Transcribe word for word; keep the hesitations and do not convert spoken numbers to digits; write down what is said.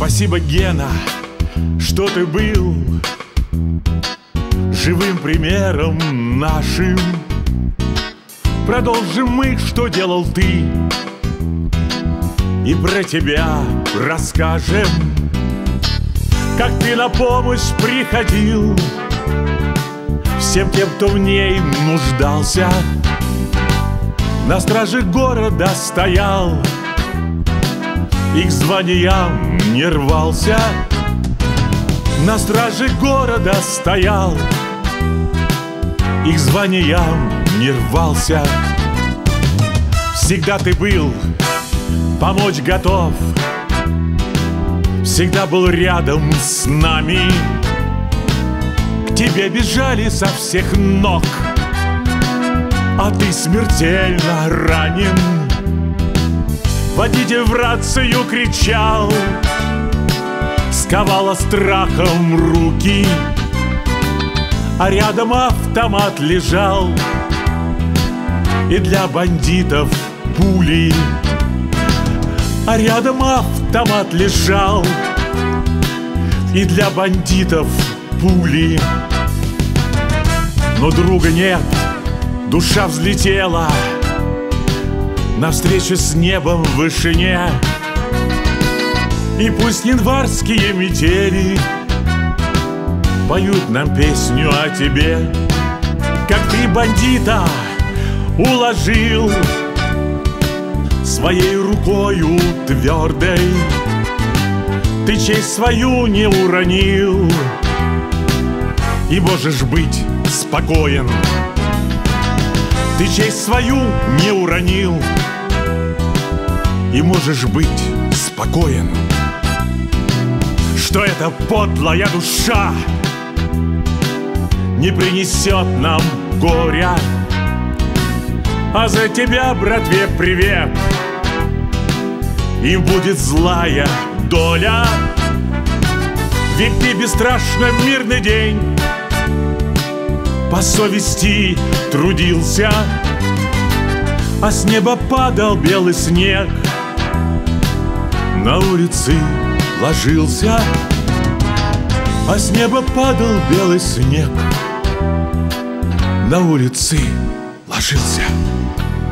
Спасибо, Гена, что ты был живым примером нашим. Продолжим мы, что делал ты, и про тебя расскажем, как ты на помощь приходил всем тем, кто в ней нуждался. На страже города стоял и к званиям не рвался. На страже города стоял и к званиям не рвался. Всегда ты был помочь готов, всегда был рядом с нами. К тебе бежали со всех ног, а ты смертельно ранен. Водитель в рацию кричал, сковало страхом руки, а рядом автомат лежал, и для бандитов пули. А рядом автомат лежал, и для бандитов пули. Но друга нет, душа взлетела навстречу с небом в вышине. И пусть январские метели поют нам песню о тебе, как ты бандита уложил своей рукою твердой. Ты честь свою не уронил и можешь быть спокоен. Ты честь свою не уронил и можешь быть спокоен, что эта подлая душа не принесет нам горя. А за тебя, братве, привет, им будет злая доля. Ведь ты бесстрашно в мирный день по совести трудился, а с неба падал белый снег, на улице ложился. А с неба падал белый снег, на улице ложился.